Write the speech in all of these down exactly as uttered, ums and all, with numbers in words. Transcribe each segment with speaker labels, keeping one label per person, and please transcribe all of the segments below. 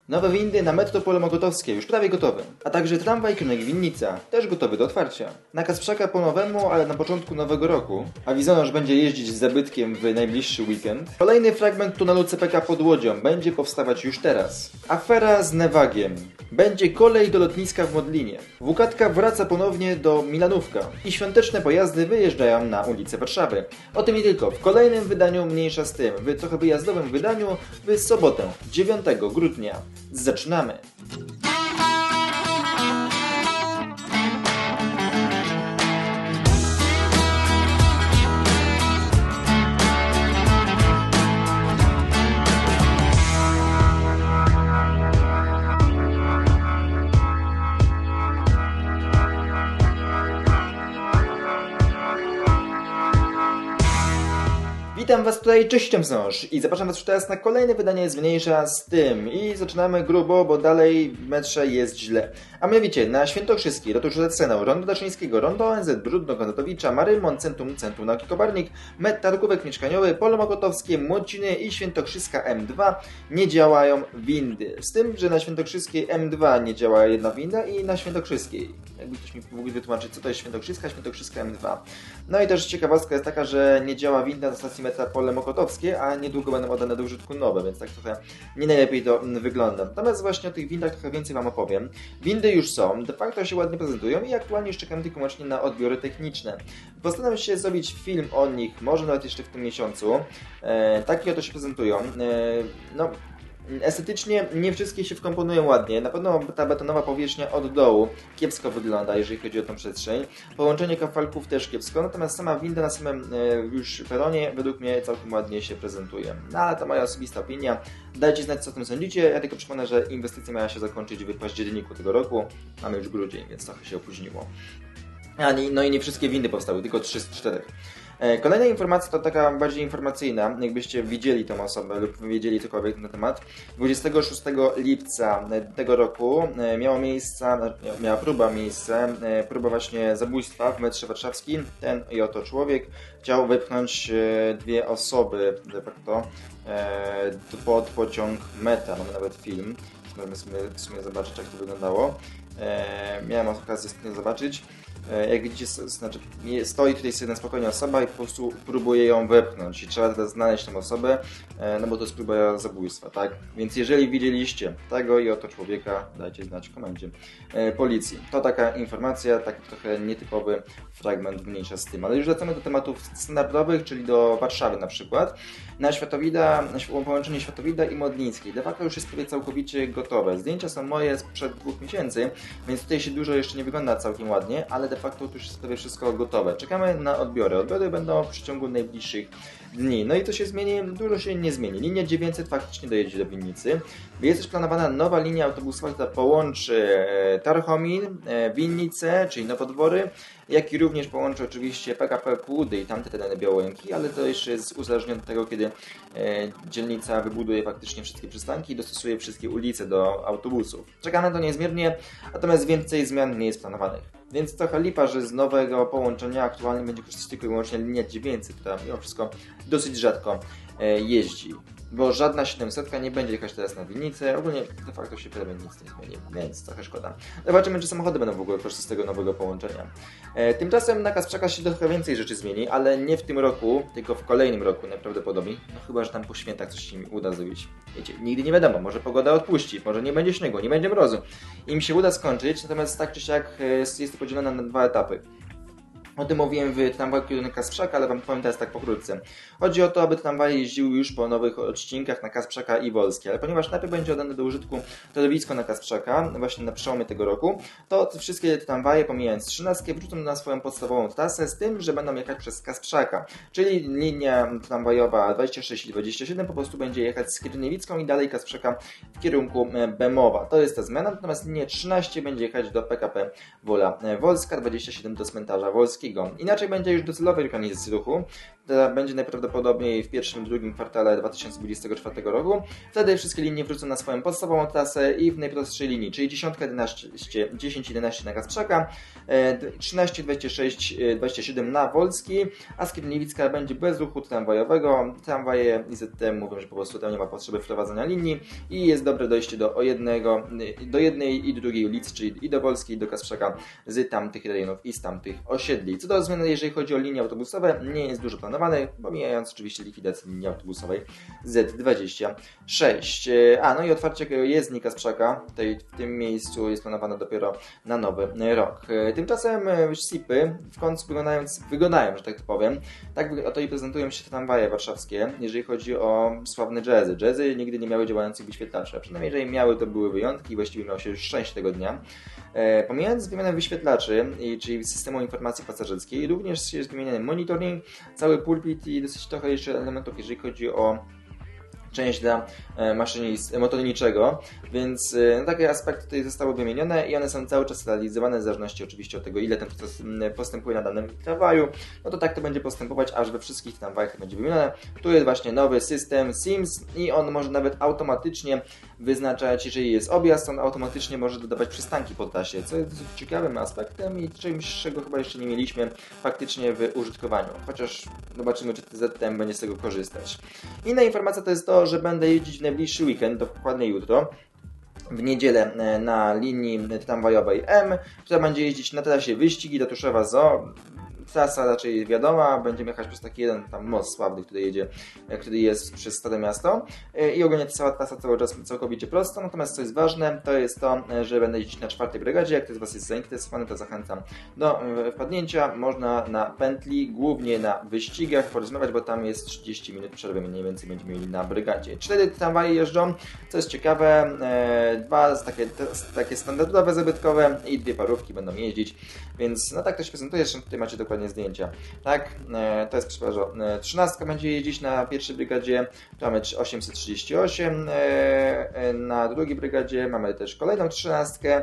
Speaker 1: Nowe windy na metro Pole Mokotowskie już prawie gotowe, a także tramwaj kierunek Winnica, też gotowy do otwarcia. Na Kasprzaka po nowemu, ale na początku nowego roku. Awizono, że będzie jeździć z zabytkiem w najbliższy weekend. Kolejny fragment tunelu C P K pod Łodzią będzie powstawać już teraz. Afera z Nevagiem. Będzie kolej do lotniska w Modlinie. Wukatka wraca ponownie do Milanówka i świąteczne pojazdy wyjeżdżają na ulicę Warszawy. O tym nie tylko. W kolejnym wydaniu mniejsza z tym. W trochę wyjazdowym wydaniu w sobotę, dziewiątego grudnia. Zaczynamy! Witam Was tutaj, cześć, Ciemsnoż i zapraszam Was już teraz na kolejne wydanie z mniejsza z tym i zaczynamy grubo, bo dalej w metrze jest źle. A mianowicie na Świętokrzyski, Ratusz Cenał, Rondo Daszyńskiego, Rondo O N Z, Brudno Konatowicza, Marymont, Centrum, Centrum Nauki Kopernik, Met Targówek Mieszkaniowy, Pole Mokotowskie, Młociny i Świętokrzyska M dwa nie działają windy. Z tym, że na Świętokrzyskiej M dwa nie działa jedna winda i na Świętokrzyskiej. Jakby ktoś mi mógł wytłumaczyć, co to jest Świętokrzyska, Świętokrzyska M dwa. No i też ciekawostka jest taka, że nie działa winda na stacji metra Pole Mokotowskie, a niedługo będą oddane do użytku nowe, więc tak trochę nie najlepiej to wygląda. Natomiast właśnie o tych windach trochę więcej Wam opowiem. Windy już są, de facto się ładnie prezentują i aktualnie już czekam tylko wyłącznie na odbiory techniczne. Postaram się zrobić film o nich, może nawet jeszcze w tym miesiącu. E, takie oto się prezentują. E, no... Estetycznie nie wszystkie się wkomponują ładnie. Na pewno ta betonowa powierzchnia od dołu kiepsko wygląda, jeżeli chodzi o tą przestrzeń. Połączenie kafalków też kiepsko, natomiast sama winda na samym e, już peronie według mnie całkiem ładnie się prezentuje. No ale to moja osobista opinia. Dajcie znać, co o tym sądzicie. Ja tylko przypomnę, że inwestycja miała się zakończyć w październiku tego roku. Mamy już grudzień, więc trochę się opóźniło. A, no i nie wszystkie windy powstały, tylko trzy z czterech. Kolejna informacja to taka bardziej informacyjna, jakbyście widzieli tą osobę lub wiedzieli cokolwiek na temat. dwudziestego szóstego lipca tego roku miała miejsce, miała próba miejsce, próba właśnie zabójstwa w metrze warszawskim. Ten i oto człowiek chciał wypchnąć dwie osoby de facto pod pociąg Meta, mamy nawet film, możemy sobie w sumie zobaczyć, jak to wyglądało. Miałem okazję to zobaczyć. Jak widzicie, znaczy stoi tutaj sobie na spokojnie osoba i po prostu próbuje ją wepchnąć i trzeba teraz znaleźć tę osobę, no bo to jest próba zabójstwa, tak? Więc jeżeli widzieliście tego i oto człowieka, dajcie znać w komendzie policji. To taka informacja, taki trochę nietypowy fragment, mniejsza z tym. Ale już wracamy do tematów standardowych, czyli do Warszawy na przykład. Na Światowida, na połączenie Światowida i Modlińskiej. De facto już jest prawie całkowicie gotowe. Zdjęcia są moje sprzed dwóch miesięcy, więc tutaj się dużo jeszcze nie wygląda całkiem ładnie, ale de facto tu już jest prawie wszystko gotowe. Czekamy na odbiory. Odbiory będą w przeciągu najbliższych dni. No i co się zmieni? Dużo się nie zmieni. Linia dziewięćset faktycznie dojedzie do Winnicy. Jest też planowana nowa linia autobusowa, która połączy Tarchomin, Winnicę, czyli Nowodwory, jak i również połączy oczywiście P K P Pudy i tamte tereny Białęki, ale to jeszcze jest uzależnione od tego, kiedy e, dzielnica wybuduje faktycznie wszystkie przystanki i dostosuje wszystkie ulice do autobusów. Czekamy na to niezmiernie, natomiast więcej zmian nie jest planowanych. Więc trochę lipa, że z nowego połączenia aktualnie będzie korzystać tylko i wyłącznie linia dziewięćset, która mimo wszystko dosyć rzadko e, jeździ. Bo żadna siedemsetka nie będzie jechać teraz na Winnicę, ogólnie de facto się prawie nic nie zmieni, więc trochę szkoda. Zobaczymy, czy samochody będą w ogóle korzystać z tego nowego połączenia. E, tymczasem na Kasprzaka się trochę więcej rzeczy zmieni, ale nie w tym roku, tylko w kolejnym roku najprawdopodobniej. No chyba, że tam po świętach coś się mi uda zrobić. Wiecie, nigdy nie wiadomo, może pogoda odpuści, może nie będzie śniegu, nie będzie mrozu. Im się uda skończyć, natomiast tak czy siak jest, jest to podzielone na dwa etapy. O tym mówiłem w tramwaju kierunek Kasprzaka, ale Wam powiem teraz tak pokrótce. Chodzi o to, aby tramwaje jeździły już po nowych odcinkach na Kasprzaka i Wolskie, ale ponieważ najpierw będzie oddane do użytku torowisko na Kasprzaka, właśnie na przełomie tego roku, to te wszystkie tramwaje, pomijając trzynastkę, wrócą na swoją podstawową trasę, z tym, że będą jechać przez Kasprzaka, czyli linia tramwajowa dwadzieścia sześć i dwadzieścia siedem po prostu będzie jechać z Kierniewicką i dalej Kasprzaka w kierunku Bemowa. To jest ta zmiana, natomiast linia trzynaście będzie jechać do P K P Wola Wolska, dwadzieścia siedem do cmentarza Wolskiego. takiego. Inaczej będzie już docelowej organizacji ruchu, która będzie najprawdopodobniej w pierwszym, drugim kwartale dwa tysiące dwudziestego czwartego roku. Wtedy wszystkie linie wrócą na swoją podstawową trasę i w najprostszej linii, czyli dziesiątka, jedenaście, dziesięć, jedenaście na Kasprzaka, trzynaście, dwadzieścia sześć, dwadzieścia siedem na Wolski, a Skierniewicka będzie bez ruchu tramwajowego. Tramwaje I Z T mówią, że po prostu tam nie ma potrzeby wprowadzenia linii i jest dobre dojście do, o jednego, do jednej i drugiej ulicy, czyli i do Wolskiej, i do Kasprzaka z tamtych rejonów i z tamtych osiedli. Co do zmiany, jeżeli chodzi o linie autobusowe, nie jest dużo planowane, pomijając oczywiście likwidację linii autobusowej Z dwadzieścia sześć. A, no i otwarcie jezdni Kasprzaka, tutaj w tym miejscu jest planowane dopiero na nowy rok. Tymczasem S I P-y w końcu wyglądają, wyglądają, że tak to powiem. Tak oto i prezentują się tramwaje warszawskie, jeżeli chodzi o sławne jazzy. Jazzy nigdy nie miały działających wyświetlaczy, a przynajmniej jeżeli miały, to były wyjątki i właściwie miało się już szczęście tego dnia. E, pomijając wymianę wyświetlaczy, i, czyli systemu informacji pasażerskiej, również jest wymieniany monitoring, cały pulpit i dosyć trochę jeszcze elementów, jeżeli chodzi o część dla maszynistów motorniczego, więc no, takie aspekty tutaj zostały wymienione i one są cały czas realizowane w zależności oczywiście od tego, ile ten proces postępuje na danym tramwaju. No to tak to będzie postępować, aż we wszystkich tramwajach będzie wymienione. Tu jest właśnie nowy system SIMS i on może nawet automatycznie wyznaczać, jeżeli jest objazd, on automatycznie może dodawać przystanki po trasie, co jest dosyć ciekawym aspektem i czymś, czego chyba jeszcze nie mieliśmy faktycznie w użytkowaniu. Chociaż zobaczymy, czy T Z T M będzie z tego korzystać. Inna informacja to jest to, że będę jeździć w najbliższy weekend, dokładnie jutro, w niedzielę na linii tramwajowej M, która będzie jeździć na trasie Wyścigi do Tuszewa Zoo. Trasa raczej wiadoma, będziemy jechać przez taki jeden tam most sławny, który jedzie, który jest przez Stare Miasto i ogólnie cała trasa cały czas całkowicie prosta, natomiast co jest ważne, to jest to, że będę jeździć na czwartej brygadzie. Jak ktoś z Was jest zainteresowany, to zachęcam do wpadnięcia. Można na pętli, głównie na wyścigach porozmawiać, bo tam jest trzydzieści minut przerwy mniej więcej będziemy mieli na brygadzie. Cztery tramwaje jeżdżą, co jest ciekawe, dwa takie, takie standardowe, zabytkowe i dwie parówki będą jeździć, więc no tak to się prezentuje, zresztą tutaj macie dokładnie zdjęcia. Tak, to jest przepraszam, trzynastka będzie jeździć na pierwszej brygadzie, tu mamy osiemset trzydzieści osiem, na drugiej brygadzie mamy też kolejną trzynastkę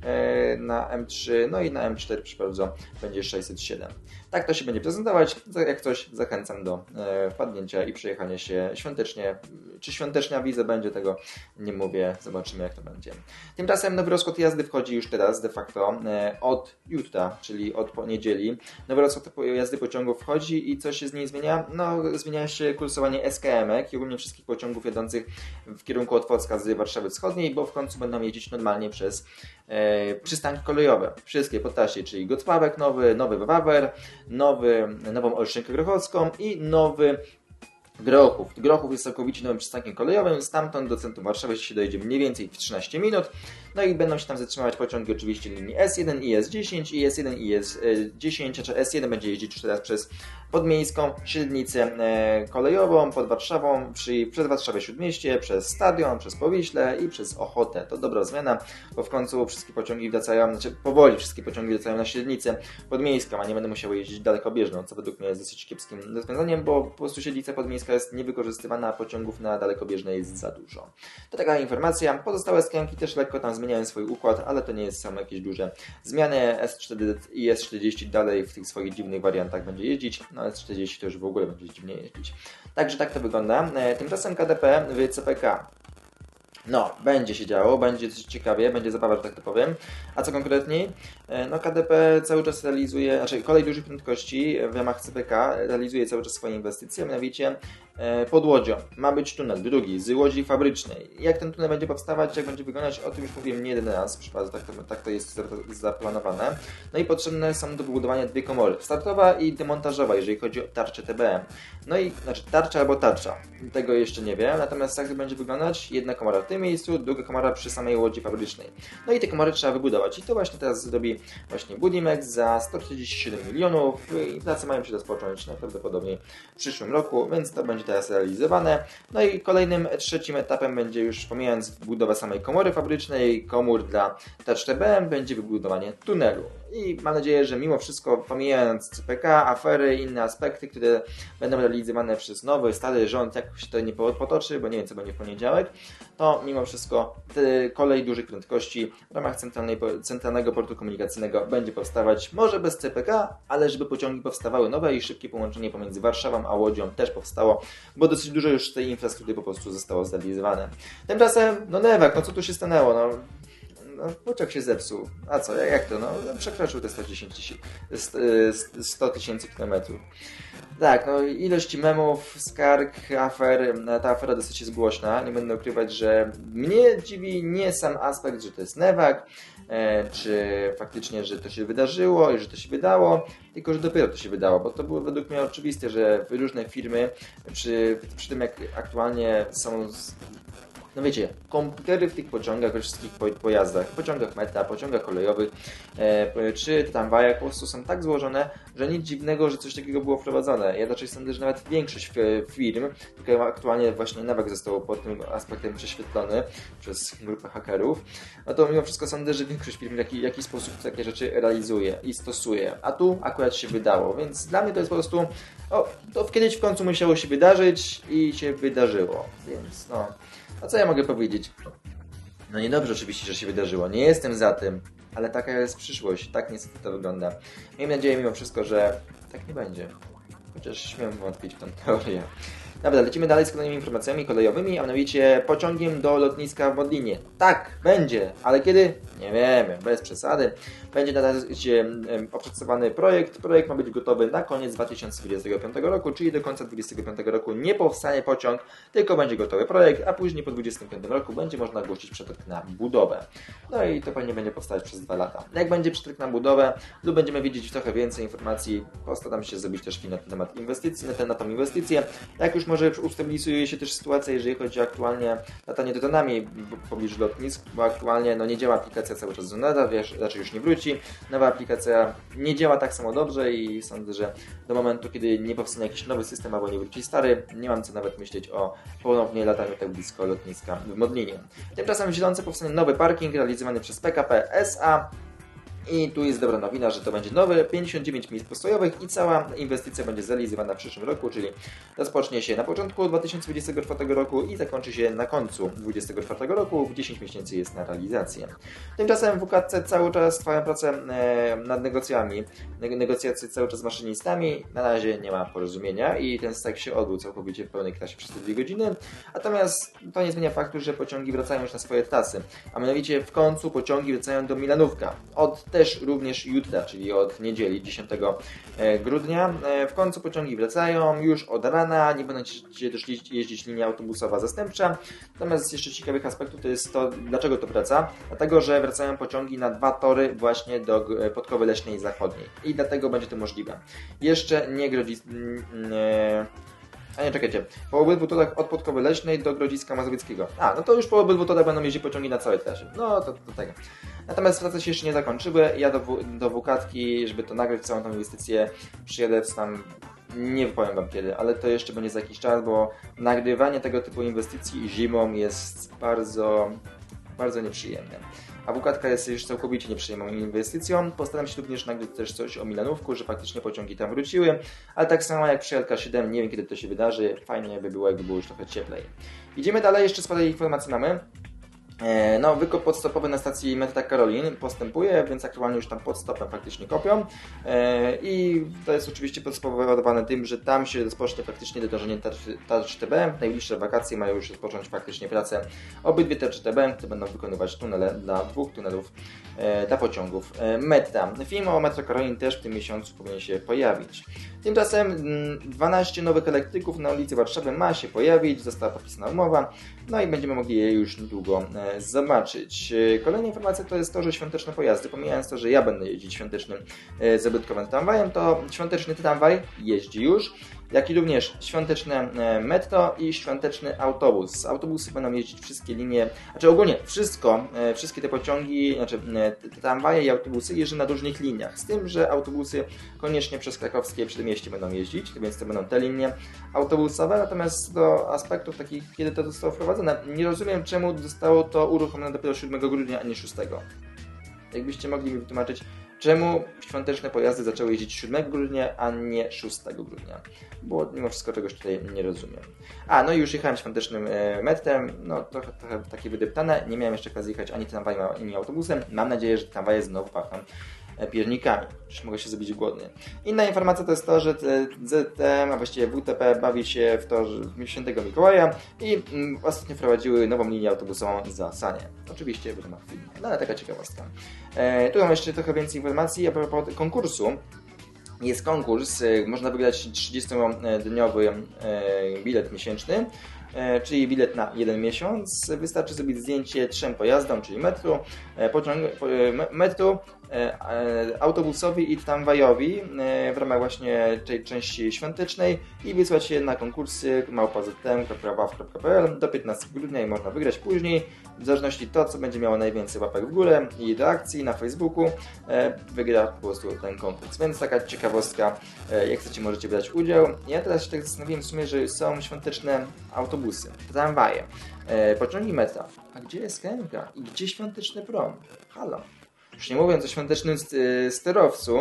Speaker 1: na M trzy, no i na M cztery, przepraszam, będzie sześćset siedem. Tak to się będzie prezentować, jak coś zachęcam do wpadnięcia i przejechania się świątecznie. Czy świąteczna wiza będzie, tego nie mówię, zobaczymy jak to będzie. Tymczasem nowy rozkład jazdy wchodzi już teraz de facto od jutra, czyli od niedzieli. Nowy rozkład jazdy pociągów wchodzi i co się z niej zmienia? No, zmienia się kursowanie S K M-ek i ogólnie wszystkich pociągów jadących w kierunku Otwocka z Warszawy Wschodniej, bo w końcu będą jeździć normalnie przez e, przystanki kolejowe. Wszystkie po trasie, czyli Gocławek nowy, nowy Wawer, nowy, nową Olszynkę Grochowską i nowy Grochów. Grochów jest całkowicie nowym przystankiem kolejowym, stamtąd do centrum Warszawy się dojedzie mniej więcej w trzynaście minut. No i będą się tam zatrzymywać pociągi oczywiście linii S jeden i S dziesięć i S jeden i S dziesięć, czy S jeden będzie jeździć już teraz przez podmiejską średnicę kolejową pod Warszawą, czyli przez Warszawę Śródmieście, przez Stadion, przez Powiśle i przez Ochotę. To dobra zmiana, bo w końcu wszystkie pociągi wracają, znaczy powoli wszystkie pociągi wracają na średnicę podmiejską, a nie będę musiał jeździć dalekobieżną, co według mnie jest dosyć kiepskim rozwiązaniem, bo po prostu średnica podmiejska jest niewykorzystywana, a pociągów na dalekobieżnej jest za dużo. To taka informacja. Pozostałe skręki też lekko tam zmieniają swój układ, ale to nie jest samo jakieś duże zmiany. S cztery i S czterdzieści dalej w tych swoich dziwnych wariantach będzie jeździć, no S czterdzieści to już w ogóle będzie dziwnie jeździć. Także tak to wygląda. Tymczasem K D P w C P K. No, będzie się działo, będzie coś ciekawie, będzie zabawa, że tak to powiem. A co konkretniej? No K D P cały czas realizuje, znaczy kolej dużych prędkości w ramach C P K realizuje cały czas swoje inwestycje, mianowicie pod Łodzią ma być tunel drugi z Łodzi Fabrycznej. Jak ten tunel będzie powstawać, jak będzie wyglądać, o tym już mówiłem nie jeden raz, przypadku, tak, to, tak to jest zaplanowane. No i potrzebne są do wybudowania dwie komory, startowa i demontażowa, jeżeli chodzi o tarczę T B M. No i, znaczy tarcza albo tarcza, tego jeszcze nie wiem, natomiast jak to będzie wyglądać, jedna komora w tym miejscu, druga komora przy samej Łodzi Fabrycznej. No i te komory trzeba wybudować i to właśnie teraz zrobi właśnie Budimex za sto czterdzieści siedem milionów i prace mają się rozpocząć najprawdopodobniej w przyszłym roku, więc to będzie teraz realizowane. No i kolejnym, trzecim etapem będzie już, pomijając budowę samej komory fabrycznej, komór dla tarcz T B M, będzie wybudowanie tunelu. i mam nadzieję, że mimo wszystko, pomijając C P K, afery i inne aspekty, które będą realizowane przez nowy, stary rząd, jak się to nie potoczy, bo nie wiem co będzie w poniedziałek, to mimo wszystko te kolej dużych prędkości w ramach centralnej, centralnego portu komunikacyjnego będzie powstawać, może bez C P K, ale żeby pociągi powstawały nowe i szybkie połączenie pomiędzy Warszawą a Łodzią też powstało, bo dosyć dużo już tej infrastruktury po prostu zostało zrealizowane. Tymczasem, no Newak, no co tu się stanęło, no, no pociąg się zepsuł, a co, jak to, no przekroczył te sto tysięcy kilometrów. Tak, no ilość memów, skarg, afer, ta afera dosyć jest głośna, nie będę ukrywać, że mnie dziwi nie sam aspekt, że to jest Newak, e, czy faktycznie, że to się wydarzyło i że to się wydało, tylko że dopiero to się wydało, bo to było według mnie oczywiste, że różne firmy, przy, przy tym jak aktualnie są... No wiecie, komputery w tych pociągach, we wszystkich pojazdach, pociągach meta, pociągach kolejowych e, czy tramwajach po prostu są tak złożone, że nic dziwnego, że coś takiego było wprowadzone. Ja raczej sądzę, że nawet większość firm, tylko aktualnie właśnie Newak został pod tym aspektem prześwietlony przez grupę hakerów, no to mimo wszystko sądzę, że większość firm w jaki, jakiś sposób takie rzeczy realizuje i stosuje. A tu akurat się wydało, więc dla mnie to jest po prostu, o, to kiedyś w końcu musiało się wydarzyć i się wydarzyło, więc no... A co ja mogę powiedzieć? No niedobrze oczywiście, że się wydarzyło. Nie jestem za tym, ale taka jest przyszłość. Tak niestety to wygląda. Miejmy nadzieję mimo wszystko, że tak nie będzie. Chociaż śmiem wątpić w tę teorię. Dobra, lecimy dalej z kolejnymi informacjami kolejowymi, a mianowicie pociągiem do lotniska w Modlinie. Tak, będzie, ale kiedy? Nie wiemy, bez przesady. Będzie na razie opracowany projekt. Projekt ma być gotowy na koniec dwa tysiące dwudziestego piątego roku, czyli do końca dwa tysiące dwudziestego piątego roku nie powstanie pociąg, tylko będzie gotowy projekt, a później po dwa tysiące dwudziestym piątym roku będzie można ogłosić przetarg na budowę. No i to pewnie będzie powstawać przez dwa lata. Jak będzie przetarg na budowę, lub będziemy wiedzieć trochę więcej informacji, postaram się zrobić też film na temat inwestycji, na, ten, na tą inwestycję. Jak już może ustabilizuje się też sytuacja, jeżeli chodzi o aktualnie latanie dronami w pobliżu lotnisk, bo aktualnie no, nie działa aplikacja cały czas Zonada, wiesz, raczej już nie wróci. Nowa aplikacja nie działa tak samo dobrze i sądzę, że do momentu, kiedy nie powstanie jakiś nowy system albo nie wróci stary, nie mam co nawet myśleć o ponownie lataniu tak blisko lotniska w Modlinie. Tymczasem w Zielonce powstanie nowy parking realizowany przez P K P S A. I tu jest dobra nowina, że to będzie nowe pięćdziesiąt dziewięć miejsc postojowych i cała inwestycja będzie zrealizowana w przyszłym roku, czyli rozpocznie się na początku dwa tysiące dwudziestego czwartego roku i zakończy się na końcu dwa tysiące dwudziestego czwartego roku. W dziesięć miesięcy jest na realizację. Tymczasem w W K C cały czas trwają prace nad negocjacjami. Negocjacje cały czas z maszynistami. Na razie nie ma porozumienia i ten strajk się odbył całkowicie w pełnej klasie przez te dwie godziny. Natomiast to nie zmienia faktu, że pociągi wracają już na swoje trasy. A mianowicie w końcu pociągi wracają do Milanówka. Od też również jutra, czyli od niedzieli dziesiątego grudnia. W końcu pociągi wracają już od rana, nie będą też jeździć linia autobusowa zastępcza. Natomiast z jeszcze ciekawych aspektów to jest to, dlaczego to wraca. Dlatego, że wracają pociągi na dwa tory właśnie do Podkowy Leśnej Zachodniej. I dlatego będzie to możliwe. Jeszcze nie Grodzic... Nie... A nie, czekajcie. Po obydwu torach od Podkowy Leśnej do Grodziska Mazowieckiego. A, no to już po obydwu torach będą jeździć pociągi na całej trasie. No, to do tego. Natomiast prace się jeszcze nie zakończyły. Ja do, do Wukatki, żeby to nagrać całą tą inwestycję, przyjadę tam, nie powiem wam kiedy, ale to jeszcze będzie za jakiś czas, bo nagrywanie tego typu inwestycji zimą jest bardzo, bardzo nieprzyjemne. A Wukatka jest już całkowicie nieprzyjemną inwestycją. Postaram się również nagrać też coś o Milanówku, że faktycznie pociągi tam wróciły, ale tak samo jak przy L K siedem, nie wiem kiedy to się wydarzy. Fajnie by było, jakby było już trochę cieplej. Idziemy dalej, jeszcze sporo informacji mamy. No, wykop podstopowy na stacji Meta Karolin postępuje, więc aktualnie już tam pod stopem faktycznie kopią i to jest oczywiście spowodowane tym, że tam się rozpocznie faktycznie dodążenie tarcz T B. W najbliższe wakacje mają już rozpocząć faktycznie pracę obydwie tarcze T B, które będą wykonywać tunele dla dwóch tunelów dla pociągów Meta. Film o Metro Karolin też w tym miesiącu powinien się pojawić. Tymczasem dwanaście nowych elektryków na ulicy Warszawy ma się pojawić, została podpisana umowa, no i będziemy mogli je już niedługo zobaczyć. Kolejna informacja to jest to, że świąteczne pojazdy, pomijając to, że ja będę jeździć świątecznym zabytkowym tramwajem, to świąteczny tramwaj jeździ już, jak i również świąteczne metro i świąteczny autobus. Autobusy będą jeździć wszystkie linie, znaczy ogólnie wszystko, wszystkie te pociągi, znaczy tramwaje i autobusy jeżdżą na różnych liniach, z tym, że autobusy koniecznie przez krakowskie przedmieście będą jeździć, więc to będą te linie autobusowe, natomiast do aspektów takich, kiedy to zostało wprowadzone, nie rozumiem, czemu zostało to uruchomione dopiero siódmego grudnia, a nie szóstego. Jakbyście mogli mi wytłumaczyć, Czemu świąteczne pojazdy zaczęły jeździć siódmego grudnia, a nie szóstego grudnia? Bo mimo wszystko czegoś tutaj nie rozumiem. A, no i już jechałem świątecznym e, metrem, no trochę, trochę takie wydeptane, nie miałem jeszcze okazji jechać ani tramwajem, ani autobusem. Mam nadzieję, że tramwaje znowu pachną piernikami, przecież mogę się zrobić głodny. Inna informacja to jest to, że Z T M, a właściwie W T P bawi się w to, że w Świętego Mikołaja i mm, ostatnio wprowadziły nową linię autobusową za Sanie. Oczywiście w ramach filmu, no ale taka ciekawostka. E, tu mam jeszcze trochę więcej informacji a propos konkursu. Jest konkurs, można wygrać trzydziestodniowy bilet miesięczny, czyli bilet na jeden miesiąc. Wystarczy zrobić zdjęcie trzem pojazdom, czyli metru, pociąg, metru, autobusowi i tramwajowi w ramach właśnie tej części świątecznej i wysłać je na konkursy małpa zet t m kropka waw kropka p l do piętnastego grudnia i można wygrać później. W zależności to, co będzie miało najwięcej łapek w górę i reakcji na Facebooku, wygra po prostu ten konkurs. Więc taka ciekawostka, jak chcecie, możecie brać udział. Ja teraz się tak zastanowiłem w sumie, że są świąteczne autobusy, tramwaje, pociągi metra. A gdzie jest K M K? I gdzie świąteczny prom? Halo. Już nie mówiąc o świątecznym sterowcu,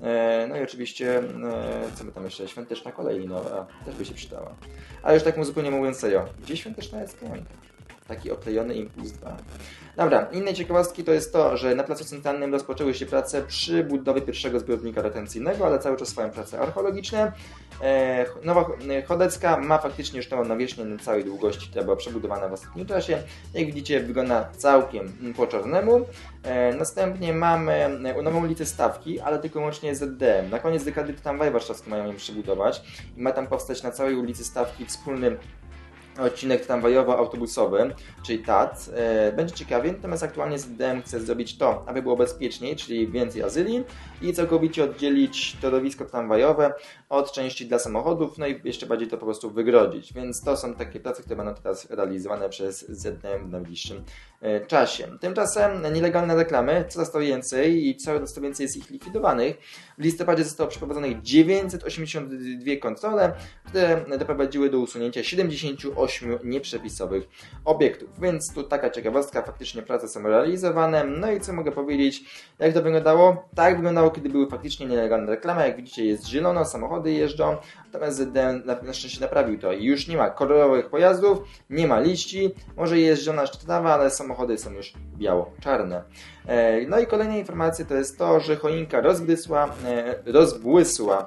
Speaker 1: no i oczywiście, co my tam jeszcze, świąteczna kolej linowa, też by się przydała. Ale już tak mu zupełnie mówiąc serio, gdzie świąteczna jest K M K? Taki oklejony Impuls dwa. Dobra, inne ciekawostki to jest to, że na Placu Centralnym rozpoczęły się prace przy budowie pierwszego zbiornika retencyjnego, ale cały czas trwają prace archeologiczne. E, Nowa Chodecka ma faktycznie już nową nawierzchnię na całej długości, która była przebudowana w ostatnim czasie. Jak widzicie, wygląda całkiem po czarnemu. E, następnie mamy nową ulicę Stawki, ale tylko łącznie z Z D M. Na koniec dekady tramwaje warszawskie mają ją przebudować i ma tam powstać na całej ulicy Stawki wspólny odcinek tramwajowo-autobusowy, czyli T A T. Będzie ciekawie, natomiast aktualnie Z D M chce zrobić to, aby było bezpieczniej, czyli więcej azyli i całkowicie oddzielić torowisko tramwajowe od części dla samochodów, no i jeszcze bardziej to po prostu wygrodzić. Więc to są takie prace, które będą teraz realizowane przez Z D M w najbliższym czasie. Tymczasem nielegalne reklamy, coraz to więcej i coraz to więcej jest ich likwidowanych. W listopadzie zostało przeprowadzonych dziewięćset osiemdziesiąt dwie kontrole, które doprowadziły do usunięcia siedemdziesięciu ośmiu nieprzepisowych obiektów. Więc tu taka ciekawostka, faktycznie prace są realizowane. No i co mogę powiedzieć, jak to wyglądało? Tak wyglądało, kiedy były faktycznie nielegalne reklamy. Jak widzicie, jest zielono, samochody jeżdżą, natomiast Z D M na szczęście naprawił to i już nie ma kolorowych pojazdów, nie ma liści, może jest zielona sztrawa, ale samochody są już biało-czarne. No i kolejna informacja to jest to, że choinka rozbłysła, rozbłysła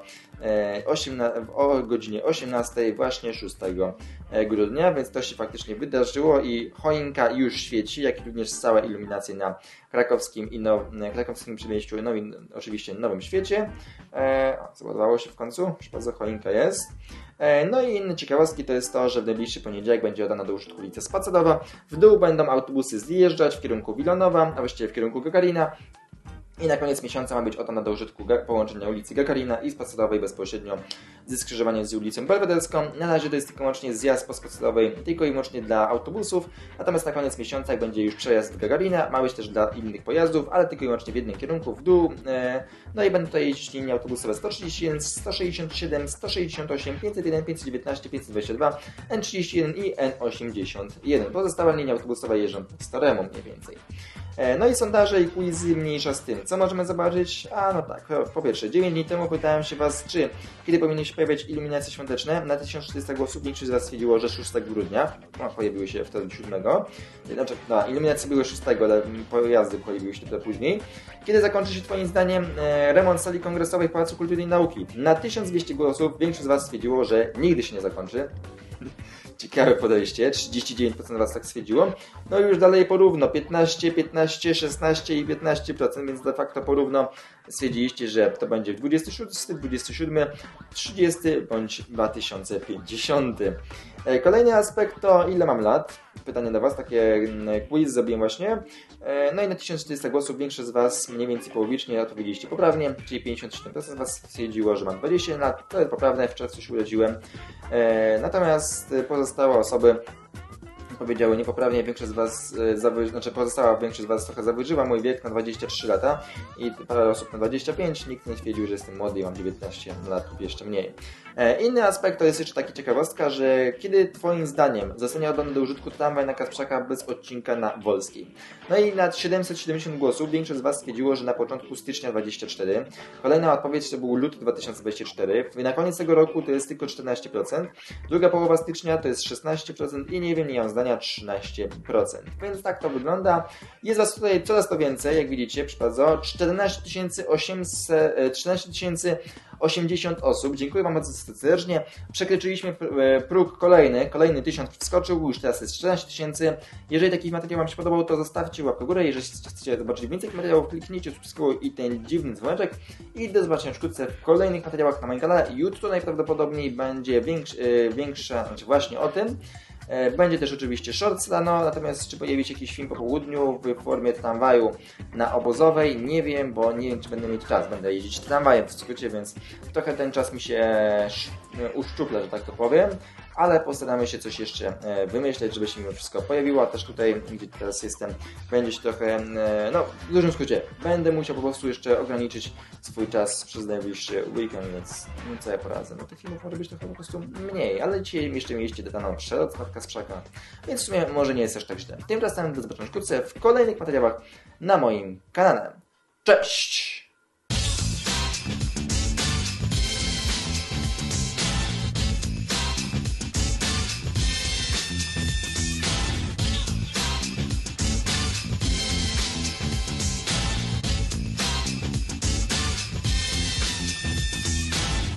Speaker 1: o godzinie osiemnastej właśnie szóstego grudnia, więc to się faktycznie wydarzyło i choinka już świeci, jak również całe iluminacje na krakowskim i now, krakowskim przedmieściu, no i oczywiście Nowym Świecie. E, Załadowało się w końcu, już bardzo choinka jest. E, no i inne ciekawostki to jest to, że w najbliższy poniedziałek będzie oddana do użytku ulica Spacerowa. W dół będą autobusy zjeżdżać w kierunku Wilonowa, a właściwie w kierunku Gagarina. I na koniec miesiąca ma być oddana do użytku połączenia ulicy Gagarina i Spacerowej bezpośrednio ze skrzyżowaniem z ulicą Belwederską. Na razie to jest tylko łącznie zjazd po Spacerowej, tylko i wyłącznie dla autobusów. Natomiast na koniec miesiąca, jak będzie już przejazd w Gagarina, ma być też dla innych pojazdów, ale tylko i wyłącznie w jednym kierunku, w dół. No i będą tutaj jeździć linie autobusowe sto trzydzieści jeden, sto sześćdziesiąt siedem, sto sześćdziesiąt osiem, pięćset jeden, pięćset dziewiętnaście, pięćset dwadzieścia dwa, N trzydzieści jeden i N osiemdziesiąt jeden. Pozostałe linie autobusowe jeżdżą z Toremu mniej więcej. No i sondaże i quizy mniejsza z tym. Co możemy zobaczyć? A no tak, po pierwsze, dziewięć dni temu pytałem się Was, czy kiedy powinny się pojawiać iluminacje świąteczne. Na tysiąc czterysta głosów większość z Was stwierdziło, że szóstego grudnia. No, pojawiły się wtedy siódmego. Znaczy, no, iluminacje były szóstego, ale pojazdy pojawiły się trochę później. Kiedy zakończy się Twoim zdaniem e, remont sali kongresowej w Pałacu Kultury i Nauki? Na tysiąc dwieście głosów większość z Was stwierdziło, że nigdy się nie zakończy. Ciekawe podejście, trzydzieści dziewięć procent Was tak stwierdziło. No i już dalej porówno, piętnaście, piętnaście, szesnaście i piętnaście procent, więc de facto porówno stwierdziliście, że to będzie dwudziesty szósty, dwudziesty siódmy, trzydziesty bądź dwa tysiące pięćdziesiąty. Kolejny aspekt to ile mam lat? Pytanie do Was, takie quiz zrobiłem właśnie. No i na tysiąc czterysta głosów większość z Was mniej więcej połowicznie odpowiedzieliście poprawnie, czyli pięćdziesiąt siedem procent z Was stwierdziło, że mam dwadzieścia lat, to jest poprawne, w czerwcu się urodziłem. Natomiast pozostałe osoby odpowiedziały niepoprawnie, większość z Was, e, zawy... znaczy pozostała większość z Was trochę zawyżyła mój wiek na dwadzieścia trzy lata i parę osób na dwadzieścia pięć, nikt nie twierdził, że jestem młody i mam dziewiętnaście lat lub jeszcze mniej. E, inny aspekt to jest jeszcze taka ciekawostka, że kiedy Twoim zdaniem zostanie oddany do użytku tramwaj na Kasprzaka bez odcinka na Wolskiej? No i na siedemset siedemdziesiąt głosów większość z Was stwierdziło, że na początku stycznia dwudziestego czwartego. Kolejna odpowiedź to był luty dwa tysiące dwudziesty czwarty. Na koniec tego roku to jest tylko czternaście procent. Druga połowa stycznia to jest szesnaście procent i nie wiem, nie mam zdania trzynaście procent. Więc tak to wygląda. Jest Was tutaj coraz to więcej, jak widzicie, przypadło czternaście tysięcy osiemset, czternaście tysięcy osiemdziesiąt osób. Dziękuję Wam bardzo serdecznie. Przekroczyliśmy próg kolejny. Kolejny tysiąc wskoczył, już teraz jest czternaście tysięcy. Jeżeli taki materiał Wam się podobał, to zostawcie łapkę w górę. Jeżeli chcecie zobaczyć więcej materiałów, kliknijcie subskrybuj i ten dziwny dzwoneczek. I do zobaczenia wkrótce w kolejnych materiałach na moim kanale. Jutro najprawdopodobniej będzie większy, większa, znaczy właśnie o tym. Będzie też oczywiście shorts rano, natomiast czy pojawi się jakiś film po południu w formie tramwaju na Obozowej? Nie wiem, bo nie wiem, czy będę mieć czas. Będę jeździć tramwajem w skrócie, więc trochę ten czas mi się uszczupla, że tak to powiem. Ale postaramy się coś jeszcze wymyśleć, żeby się mi wszystko pojawiło, a też tutaj, gdzie teraz jestem, będzie się trochę, no w dużym skrócie, będę musiał po prostu jeszcze ograniczyć swój czas przez najbliższy weekend, więc no, co ja poradzę. No tych filmów może być trochę po prostu mniej, ale dzisiaj jeszcze mieliście dodaną przelot z Kasprzaka, więc w sumie może nie jest aż tak źle. Tymczasem do zobaczenia wkrótce w kolejnych materiałach na moim kanale. Cześć!